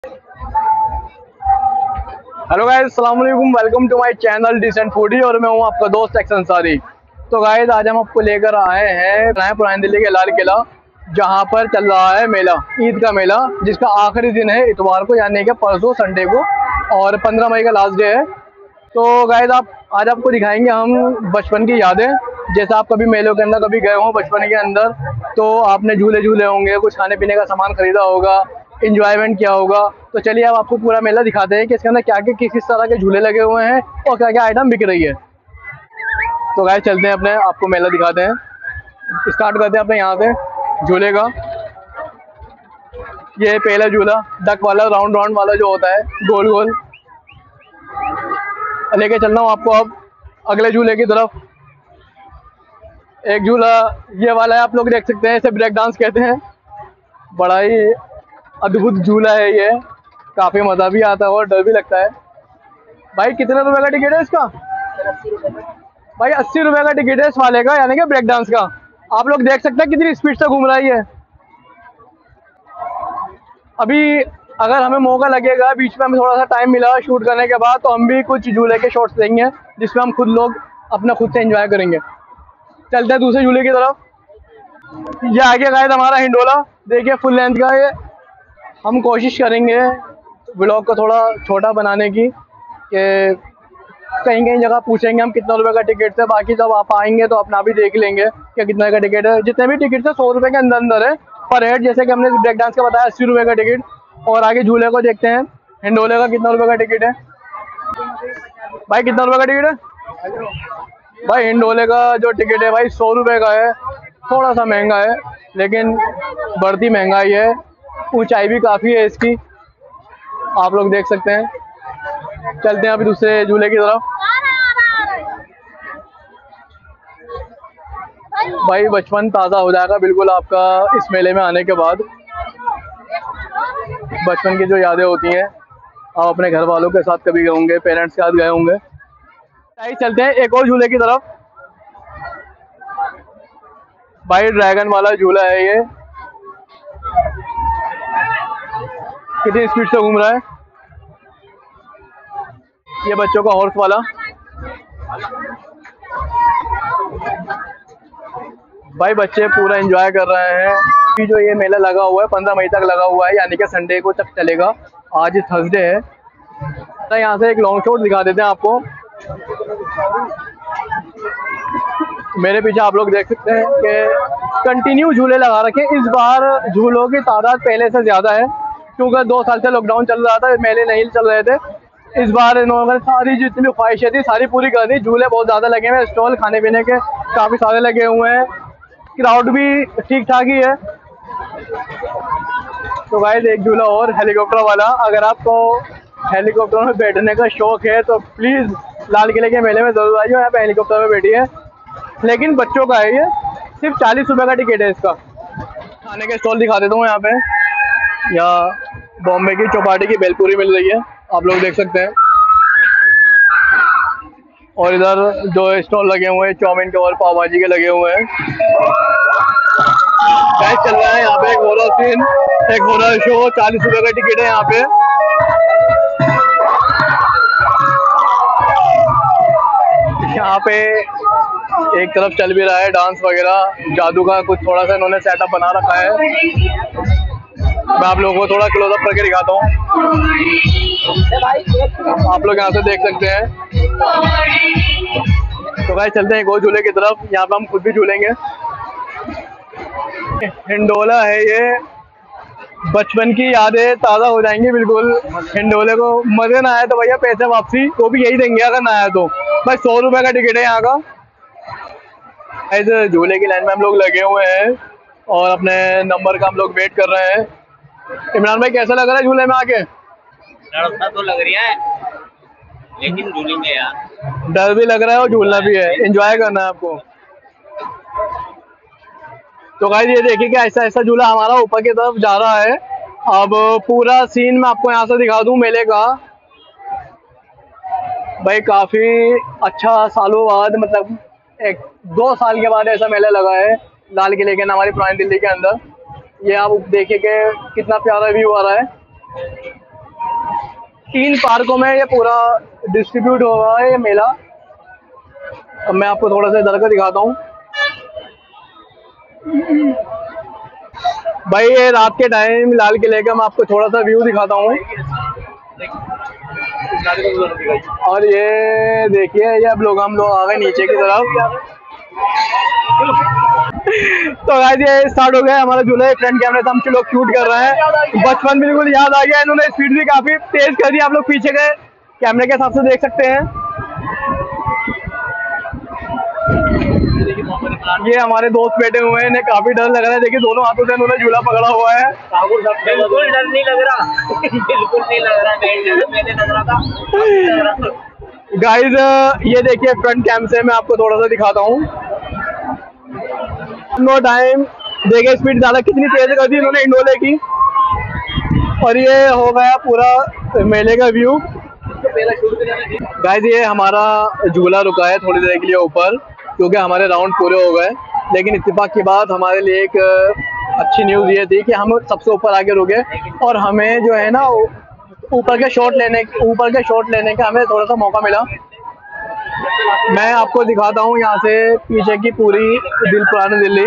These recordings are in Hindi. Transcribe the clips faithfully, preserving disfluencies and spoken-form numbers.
हेलो गाइस, अस्सलाम वालेकुम। Welcome to my channel decent foodie और मैं हूं आपका दोस्त एक्स अंसारी। तो गाइस, आज हम आपको लेकर आए हैं पुरानी दिल्ली के लाल किला, जहां पर चल रहा है मेला, ईद का मेला, जिसका आखिरी दिन है इतवार को, यानी कि परसों संडे को, और पंद्रह मई का लास्ट डे है। तो गाइस, आप आज आपको दिखाएंगे हम बचपन की यादें। जैसे आप कभी मेलों के अंदर कभी गए हो बचपन के अंदर, तो आपने झूले झूले होंगे, कुछ खाने पीने का सामान खरीदा होगा, इंजॉयमेंट किया होगा। तो चलिए अब आपको पूरा मेला दिखाते हैं कि इसके अंदर क्या क्या किस किस तरह के झूले लगे हुए हैं और क्या क्या आइटम बिक रही है। तो गाइस, चलते हैं अपने आपको मेला दिखाते हैं। स्टार्ट करते हैं अपने यहाँ से झूले का। ये पहला झूला डक वाला, राउंड राउंड वाला जो होता है, गोल गोल। लेके चल रहा हूँ आपको अब अगले झूले की तरफ। एक झूला ये वाला है, आप लोग देख सकते हैं, इसे ब्रेक डांस कहते हैं। बड़ा ही अद्भुत झूला है ये, काफी मजा भी आता है और डर भी लगता है। भाई कितने रुपए का टिकट है इसका? भाई अस्सी रुपए का टिकट है इस वाले का, यानी कि ब्रेक डांस का। आप लोग देख सकते हैं कितनी स्पीड से घूम रही है। अभी अगर हमें मौका लगेगा, बीच में हमें थोड़ा सा टाइम मिला शूट करने के बाद, तो हम भी कुछ झूले के शॉट्स देंगे जिसमें हम खुद लोग अपना खुद से एंजॉय करेंगे। चलते हैं दूसरे झूले की तरफ। ये आगे गाइस हमारा हिंडोला, देखिए फुल लेंथ का। ये हम कोशिश करेंगे व्लॉग को थोड़ा छोटा बनाने की, कि कहीं कहीं जगह पूछेंगे हम कितना रुपए का टिकट है। बाकी जब आप आएंगे तो अपना भी देख लेंगे कि कितने का टिकट है। जितने भी टिकट है सौ रुपए के अंदर अंदर है पर हेड। जैसे कि हमने ब्रेक डांस का बताया अस्सी रुपए का टिकट। और आगे झूले को देखते हैं, हिंडोले का कितना रुपए का टिकट है। भाई कितना रुपए का टिकट है? भाई हिंडोले का जो टिकट है भाई सौ रुपए का है। थोड़ा सा महंगा है, लेकिन बढ़ती महंगाई है। ऊंचाई भी काफ़ी है इसकी, आप लोग देख सकते हैं। चलते हैं अभी दूसरे झूले की तरफ। भाई बचपन ताज़ा हो जाएगा बिल्कुल आपका इस मेले में आने के बाद। बचपन की जो यादें होती हैं, आप अपने घर वालों के साथ कभी गए होंगे, पेरेंट्स के साथ गए होंगे। चलते हैं एक और झूले की तरफ। भाई ड्रैगन वाला झूला है ये, कितनी स्पीड से घूम रहा है। ये बच्चों का हॉर्स वाला। भाई बच्चे पूरा एंजॉय कर रहे हैं। कि जो ये मेला लगा हुआ है पंद्रह मई तक लगा हुआ है, यानी कि संडे को तक चलेगा। आज थर्सडे है। तो यहाँ से एक लॉन्ग शॉट दिखा देते हैं आपको। मेरे पीछे आप लोग देख सकते हैं कि कंटिन्यू झूले लगा रखे। इस बार झूलों की तादाद पहले से ज़्यादा है, क्योंकि दो साल से लॉकडाउन चल रहा था, मेले नहीं चल रहे थे। इस बार इन्होंने सारी जितनी भी ख्वाहिशें थी सारी पूरी कर दी। झूले बहुत ज़्यादा लगे हुए हैं, स्टॉल खाने पीने के काफ़ी सारे लगे हुए हैं। क्राउड भी ठीक ठाक ही है। तो गाइस, एक झूला और हेलीकॉप्टर वाला। अगर आपको हेलीकॉप्टर में बैठने का शौक है तो प्लीज़ लाल किले के मेले में ज़रूर आइए। यहाँ पे हेलीकॉप्टर में बैठिए, लेकिन बच्चों का है ये, सिर्फ चालीस रुपये का टिकट है इसका। खाने के स्टॉल दिखा देता हूँ यहाँ पे। या बॉम्बे की चौपाटी की भेलपूरी मिल रही है, आप लोग देख सकते हैं। और इधर जो स्टॉल लगे हुए हैं चाउमीन के और पाव भाजी के लगे हुए हैं। क्या चल रहा है यहाँ पे? एक हॉरर सीन, एक हॉरर शो। चालीस रुपए का टिकट है यहाँ पे। यहाँ पे एक तरफ चल भी रहा है डांस वगैरह, जादू का कुछ थोड़ा सा इन्होंने सेटअप बना रखा है। मैं आप लोगों को थोड़ा क्लोज अप करके दिखाता हूँ। आप लोग यहाँ से देख सकते हैं। तो भाई चलते हैं एक और झूले की तरफ। यहाँ पे हम खुद भी झूलेंगे। हिंडोला है ये, बचपन की यादें ताज़ा हो जाएंगी बिल्कुल। हिंडोले को मजे ना आए तो भैया पैसे वापसी, वो भी यही देंगे अगर ना आया तो। भाई सौ रुपए का टिकट है यहाँ का। ऐसे झूले की लाइन में हम लोग लगे हुए हैं और अपने नंबर का हम लोग वेट कर रहे हैं। इमरान भाई कैसा लग रहा है झूले में आके? डर तो लग रहा है, लेकिन झूलेंगे यार। डर भी लग रहा है और झूलना भी है, एंजॉय करना है आपको। तो गाइस, ये देखिए कि ऐसा ऐसा झूला हमारा ऊपर की तरफ जा रहा है। अब पूरा सीन मैं आपको यहाँ से दिखा दूं मेले का। भाई काफी अच्छा, सालों बाद, मतलब एक दो साल के बाद ऐसा मेला लगा है लाल किले के, हमारी पुरानी दिल्ली के अंदर। ये आप देखिए कि कितना प्यारा व्यू आ रहा है। तीन पार्कों में ये पूरा डिस्ट्रीब्यूट हो रहा है ये मेला। अब मैं आपको थोड़ा सा इधर का दिखाता हूँ। भाई ये रात के टाइम लाल किले का मैं आपको थोड़ा सा व्यू दिखाता हूँ। और ये देखिए ये अब लोग हम लोग आ गए नीचे की तरफ। तो गाइस ये स्टार्ट हो गया हमारा झूला। फ्रंट कैमरे से हम लोग शूट कर रहे हैं। बचपन बिल्कुल याद आ गया। इन्होंने स्पीड भी काफी तेज कर दी। आप लोग पीछे के कैमरे के हिसाब से देख सकते हैं। ये हमारे दोस्त बैठे हुए हैं। इन्हें काफी डर लग रहा है। देखिए दोनों हाथों से इन्होंने झूला पकड़ा हुआ है। बिल्कुल डर नहीं लग रहा। बिल्कुल नहीं लग रहा। पहले लग रहा था। गाइस ये देखिए फ्रंट कैम से मैं आपको थोड़ा सा दिखाता हूँ। नो टाइम देखिए स्पीड ज्यादा कितनी तेज कर दी इन्होंने इंडोले की। और ये हो गया पूरा मेले का व्यू। गाइस ये हमारा झूला रुका है थोड़ी देर के लिए ऊपर, क्योंकि हमारे राउंड पूरे हो गए। लेकिन इत्तेफाक की बात हमारे लिए एक अच्छी न्यूज़ ये थी कि हम सबसे ऊपर आके रुके और हमें जो है ना ऊपर के शॉट लेने ऊपर के शॉट लेने का हमें थोड़ा सा मौका मिला। मैं आपको दिखाता हूँ यहाँ से पीछे की पूरी दिल पुरानी दिल्ली।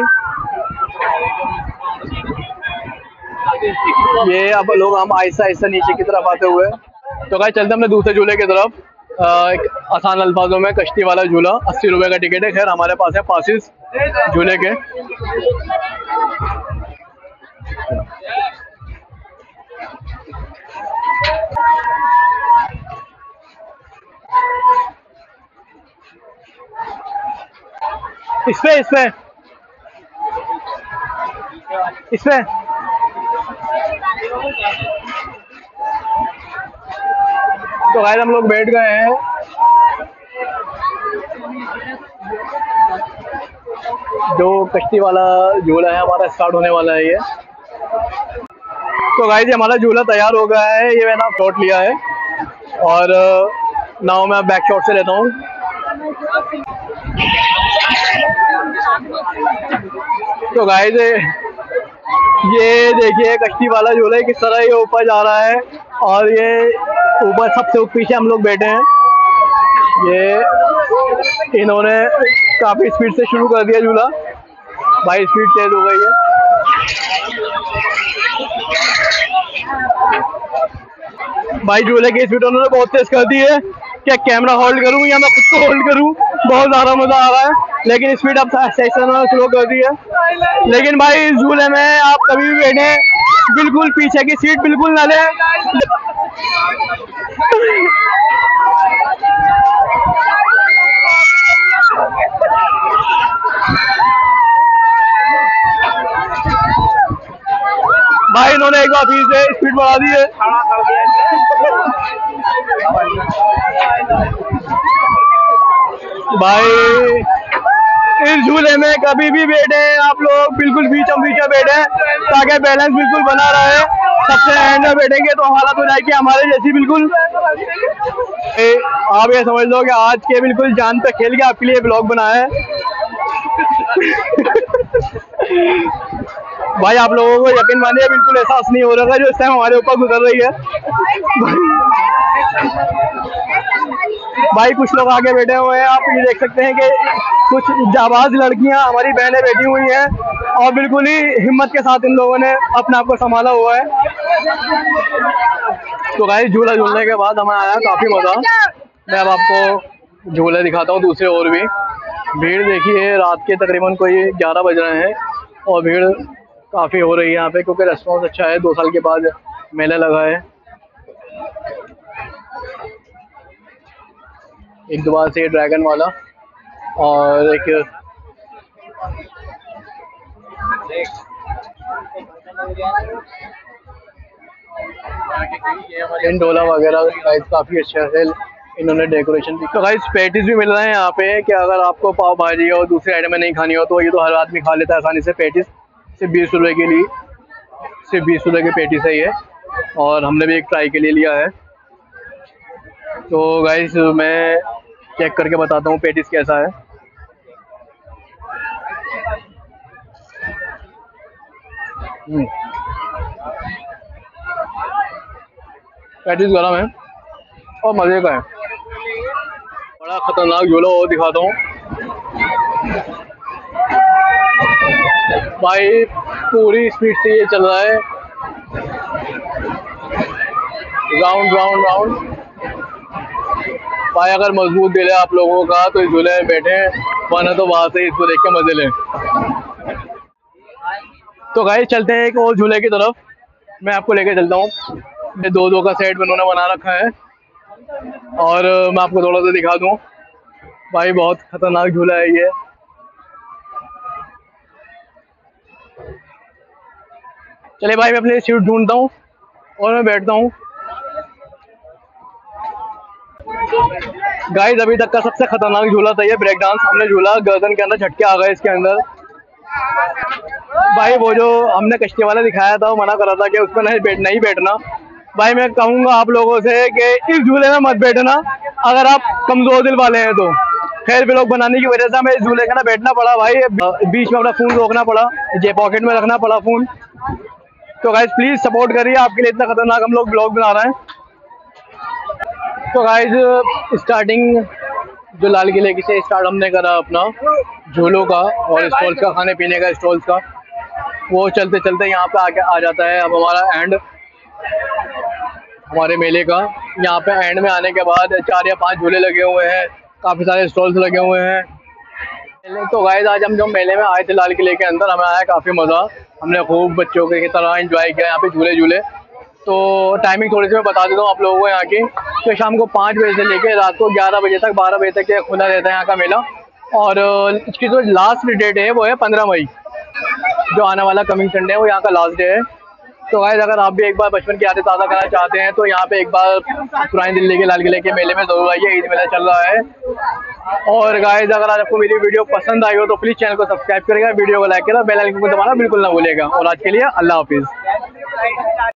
ये अब लोग हम आहिस्ता आहिस्ता नीचे की तरफ आते हुए। तो गाइस चलते हमने दूसरे झूले की तरफ। आ, एक आसान अल्फाजों में कश्ती वाला झूला अस्सी रुपए का टिकट है। खैर हमारे पास है पासिस झूले के। इसपे इसपे इसपे तो गाइस हम लोग बैठ गए हैं। जो कश्ती वाला झूला है हमारा स्टार्ट होने वाला है ये। तो गाइस हमारा झूला तैयार हो गया है। ये मैंने शॉट लिया है और नाव में बैक शॉट से लेता हूँ। तो गाइस ये देखिए कश्ती वाला झूला किस तरह ये ऊपर जा रहा है और ये ऊपर सबसे पीछे हम लोग बैठे हैं। ये इन्होंने काफी स्पीड से शुरू कर दिया झूला। भाई स्पीड तेज हो गई है। भाई झूले की स्पीड उन्होंने बहुत तेज कर दी है। क्या कैमरा होल्ड करूं या मैं खुद को होल्ड करूं? बहुत ज्यादा मजा आ रहा है। लेकिन स्पीड अब सेक्शन स्लो कर दी है। लेकिन भाई इस झूले में आप कभी भी बैठे बिल्कुल पीछे की सीट बिल्कुल ना ले। भाई इन्होंने एक बार फिर से स्पीड बढ़ा दी है। भाई इस झूले में कभी भी बैठे आप लोग बिल्कुल बीचों बीचों बैठे ताकि बैलेंस बिल्कुल बना रहे। सबसे एंड में बैठेंगे तो हालत हो जाएगी हमारे जैसी बिल्कुल। आप ये समझ लो कि आज के बिल्कुल जान पे खेल के आपके लिए ब्लॉग बनाया है। भाई आप लोगों को यकीन मानिए बिल्कुल एहसास नहीं हो रहा था जो इस टाइम हमारे ऊपर गुजर रही है। भाई कुछ लोग आगे बैठे हुए हैं। आप ये देख सकते हैं कि कुछ जाबाज लड़कियां हमारी बहनें बैठी हुई हैं और बिल्कुल ही हिम्मत के साथ इन लोगों ने अपने आप को संभाला हुआ है। तो गाइस झूला झूलने के बाद हमें आया काफी मजा। मैं अब आपको झूले दिखाता हूँ दूसरे और भी। भीड़ देखिए रात के तकरीबन कोई ग्यारह बज रहे हैं और भीड़ काफ़ी हो रही है यहाँ पे, क्योंकि रेस्पॉन्स अच्छा है। दो साल के बाद मेला लगा है। एक दोबारा से ड्रैगन वाला और एक इंडोला वगैरह काफ़ी अच्छा है। इन्होंने डेकोरेशन भी। तो गाइस पैटीज भी मिल रहे हैं यहाँ पे कि अगर आपको पाव भाजी और दूसरी आइटमें नहीं खानी हो तो ये तो हर आदमी खा लेता है आसानी से। पैटीज सिर्फ बीस रुपए के लिए सिर्फ बीस रुपए की पैटीज है ये और हमने भी एक ट्राई के लिए लिया है। तो गाइस मैं चेक करके बताता हूँ पैटीज कैसा है। पैटीज गरम है। और मजे का है। बड़ा खतरनाक झूला और दिखाता हूँ भाई, पूरी स्पीड से ये चल रहा है, राउंड राउंड राउंड। भाई अगर मजबूत दिल है आप लोगों का तो इस झूले में बैठे, वरना तो वहां से इसको देख के मजे लें। तो गाइस चलते हैं एक और झूले की तरफ, मैं आपको लेके चलता हूँ। ये दो दो का सेट उन्होंने बना रखा है और मैं आपको थोड़ा सा दिखा दूँ। भाई बहुत खतरनाक झूला है ये। चलिए भाई मैं अपनी सीट ढूंढता हूँ और मैं बैठता हूँ। गाइस अभी तक का सबसे खतरनाक झूला था ये ब्रेक डांस। हमने झूला, गर्दन के अंदर झटके आ गए इसके अंदर। भाई वो जो हमने कश्ती वाला दिखाया था वो मना कर रहा था कि उसमें नहीं बैठना ही बैठना। भाई मैं कहूँगा आप लोगों से कि इस झूले में मत बैठना अगर आप कमजोर दिल वाले हैं तो। खैर व्लॉग बनाने की वजह से हमें इस झूले का ना बैठना पड़ा भाई, बीच में अपना फोन रोकना पड़ा, ये पॉकेट में रखना पड़ा फोन। तो गाइस प्लीज सपोर्ट करिए, आपके लिए इतना खतरनाक हम लोग ब्लॉग बना रहे हैं। तो गाइस स्टार्टिंग जो लाल किले की से स्टार्ट हमने करा अपना झूलों का और स्टॉल्स का, खाने पीने का स्टॉल्स का। वो चलते चलते यहाँ पे आके आ जाता है अब हमारा एंड, हमारे मेले का। यहाँ पे एंड में आने के बाद चार या पांच झूले लगे हुए हैं, काफ़ी सारे स्टॉल्स लगे हुए हैं। तो गाइस आज हम जो मेले में आए थे लाल किले के अंदर, हमें आया काफ़ी मज़ा। हमने खूब बच्चों के तरह एंजॉय किया यहाँ पे झूले झूले। तो टाइमिंग थोड़ी सी मैं बता देता हूँ आप लोगों को यहाँ की। तो शाम को पाँच बजे से लेकर रात को ग्यारह बजे तक, बारह बजे तक ये खुला रहता है यहाँ का मेला। और इसकी जो लास्ट डेट है वो है पंद्रह मई, जो आने वाला कमिंग संडे है वो यहाँ का लास्ट डे है। तो गाइस अगर आप भी एक बार बचपन की यादें ताज़ा करना चाहते हैं तो यहाँ पे एक बार पुरानी दिल्ली के लाल किले के मेले में जरूर आइए, ईद मेला चल रहा है। और गाइस अगर आज आपको मेरी वीडियो पसंद आई हो तो प्लीज़ चैनल को सब्सक्राइब करेगा, वीडियो को लाइक करेगा, बेल आइकन को दबाना बिल्कुल ना भूलिएगा। और आज के लिए अल्लाह हाफिज़।